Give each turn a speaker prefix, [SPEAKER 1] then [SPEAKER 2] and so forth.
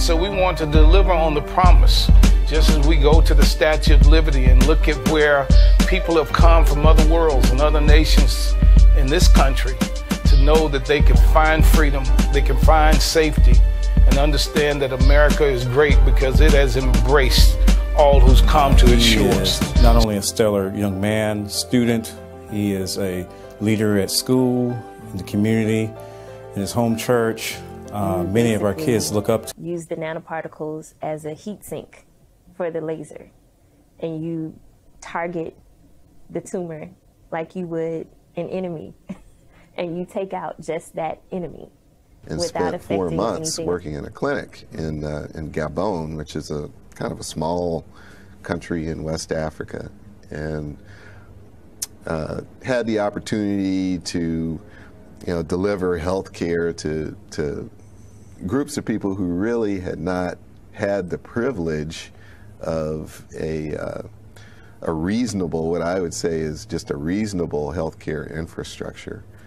[SPEAKER 1] so we want to deliver on the promise, just as we go to the Statue of Liberty and look at where people have come from other worlds and other nations in this country to know that they can find freedom, they can find safety, and understand that America is great because it has embraced all who's come to its shores.
[SPEAKER 2] He is not only a stellar young man, student, he is a leader at school, in the community, in his home church. Many of our kids look up to.
[SPEAKER 3] Use the nanoparticles as a heat sink for the laser, and you target the tumor like you would an enemy, and you take out just that enemy.
[SPEAKER 4] And spent 4 months working in a clinic in Gabon, which is a kind of a small country in West Africa, and had the opportunity to, deliver health care to groups of people who really had not had the privilege of a reasonable, what I would say is just a reasonable healthcare infrastructure.